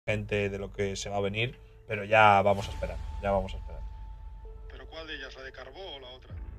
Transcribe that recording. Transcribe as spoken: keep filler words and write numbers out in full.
gente de lo que se va a venir, pero ya vamos a esperar, ya vamos a esperar. ¿Pero cuál de ellas? ¿La de Carbó o la otra?